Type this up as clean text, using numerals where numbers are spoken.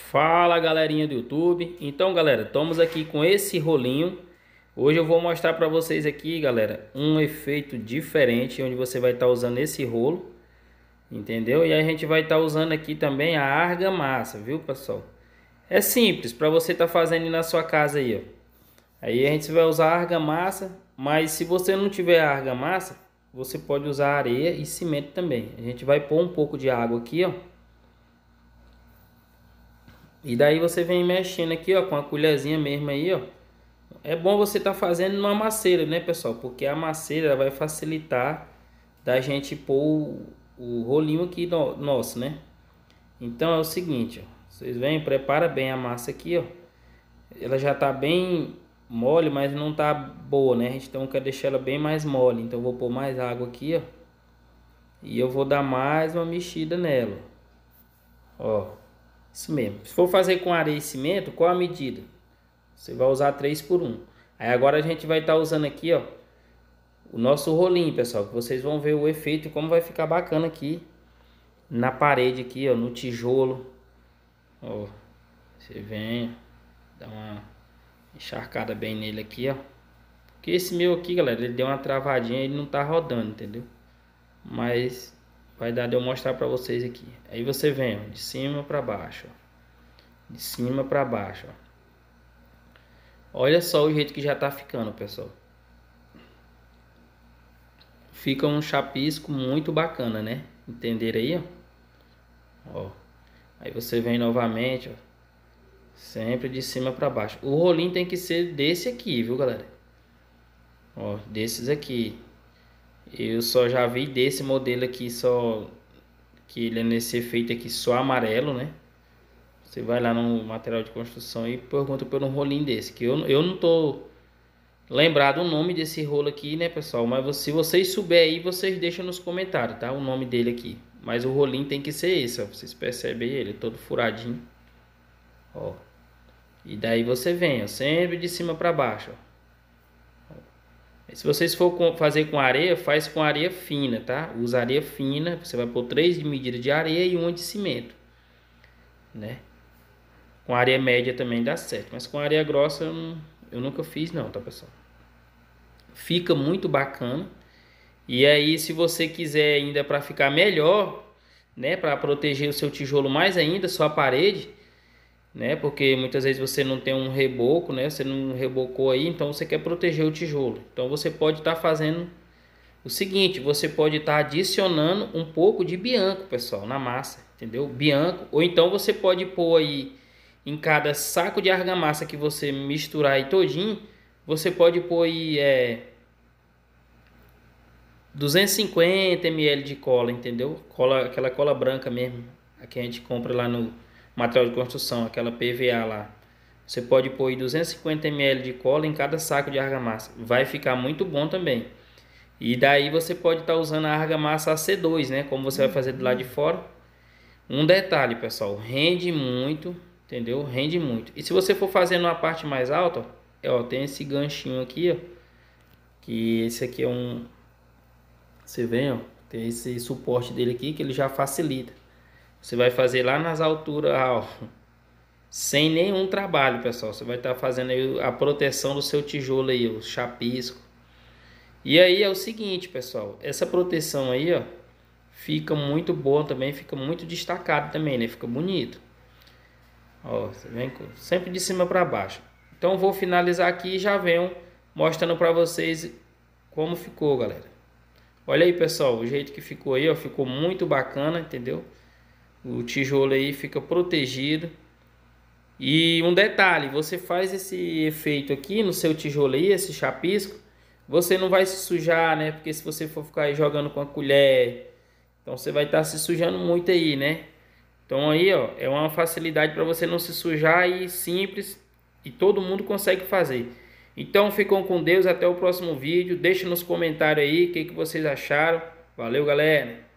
Fala galerinha do YouTube. Então galera, estamos aqui com esse rolinho. Hoje eu vou mostrar para vocês aqui, galera, um efeito diferente onde você vai estar usando esse rolo, entendeu? E aí a gente vai estar usando aqui também a argamassa, viu pessoal? É simples para você estar fazendo na sua casa aí, ó. Aí a gente vai usar a argamassa, mas se você não tiver a argamassa, você pode usar areia e cimento também. A gente vai pôr um pouco de água aqui, ó. E daí você vem mexendo aqui, ó, com a colherzinha mesmo aí, ó. É bom você estar fazendo numa masseira, né, pessoal? Porque a masseira vai facilitar da gente pôr o rolinho aqui nosso, né? Então é o seguinte, ó. Vocês vêm, prepara bem a massa aqui, ó. Ela já tá bem mole, mas não tá boa, né? A gente então quer deixar ela bem mais mole. Então eu vou pôr mais água aqui, ó. E eu vou dar mais uma mexida nela. Ó. Isso mesmo. Se for fazer com areia e cimento, qual a medida? Você vai usar 3 por 1. Aí agora a gente vai estar usando aqui, ó, o nosso rolinho, pessoal. Que vocês vão ver o efeito e como vai ficar bacana aqui na parede aqui, ó, no tijolo. Ó, você vem, dá uma encharcada bem nele aqui, ó. Porque esse meu aqui, galera, ele deu uma travadinha, ele não tá rodando, entendeu? Mas vai dar de eu mostrar para vocês aqui. Aí você vem, ó, de cima para baixo, ó. De cima para baixo, ó. Olha só o jeito que já tá ficando, pessoal. Fica um chapisco muito bacana, né? Entenderam aí, ó? Ó. Aí você vem novamente, ó. Sempre de cima para baixo. O rolinho tem que ser desse aqui, viu, galera? Ó, desses aqui. Eu só já vi desse modelo aqui, só que ele é nesse efeito aqui só amarelo, né? Você vai lá no material de construção e pergunta por um rolinho desse, que eu não tô lembrado o nome desse rolo aqui, né, pessoal? Mas se vocês souberem aí, vocês deixam nos comentários, tá? O nome dele aqui. Mas o rolinho tem que ser esse, ó. Vocês percebem ele todo furadinho, ó. E daí você vem, ó, sempre de cima para baixo, ó. Se vocês for fazer com areia, faz com areia fina, tá? Usa areia fina, você vai pôr 3 de medida de areia e 1 de cimento, né? Com areia média também dá certo, mas com areia grossa eu nunca fiz não, tá, pessoal? Fica muito bacana. E aí, se você quiser ainda para ficar melhor, né, para proteger o seu tijolo mais ainda, sua parede, né? Porque muitas vezes você não tem um reboco, né? Você não rebocou aí, então você quer proteger o tijolo. Então você pode estar fazendo o seguinte, você pode estar adicionando um pouco de bianco, pessoal, na massa, entendeu? Bianco, ou então você pode pôr aí em cada saco de argamassa que você misturar aí todinho, você pode pôr aí 250 ml de cola, entendeu? Cola, aquela cola branca mesmo, a que a gente compra lá no material de construção, aquela PVA lá. Você pode pôr 250 ml de cola em cada saco de argamassa. Vai ficar muito bom também. E daí você pode estar usando a argamassa AC2, né? Como você vai fazer do lado de fora. Um detalhe, pessoal. Rende muito, entendeu? Rende muito. E se você for fazendo uma parte mais alta, ó, tem esse ganchinho aqui, ó. Que esse aqui é um... Você vê, ó. Tem esse suporte dele aqui que ele já facilita. Você vai fazer lá nas alturas, ó, sem nenhum trabalho, pessoal. Você vai estar fazendo aí a proteção do seu tijolo aí, o chapisco. E aí é o seguinte, pessoal. Essa proteção aí, ó, fica muito boa também, fica muito destacado também, né? Fica bonito. Ó, você vem sempre de cima para baixo. Então vou finalizar aqui e já venho mostrando para vocês como ficou, galera. Olha aí, pessoal, o jeito que ficou aí, ó, ficou muito bacana, entendeu? O tijolo aí fica protegido. E um detalhe, você faz esse efeito aqui no seu tijolo aí, esse chapisco, você não vai se sujar, né? Porque se você for ficar aí jogando com a colher, então você vai estar se sujando muito aí, né? Então aí, ó, é uma facilidade para você não se sujar e simples, e todo mundo consegue fazer. Então ficam com Deus, até o próximo vídeo. Deixa nos comentários aí o que vocês acharam. Valeu, galera!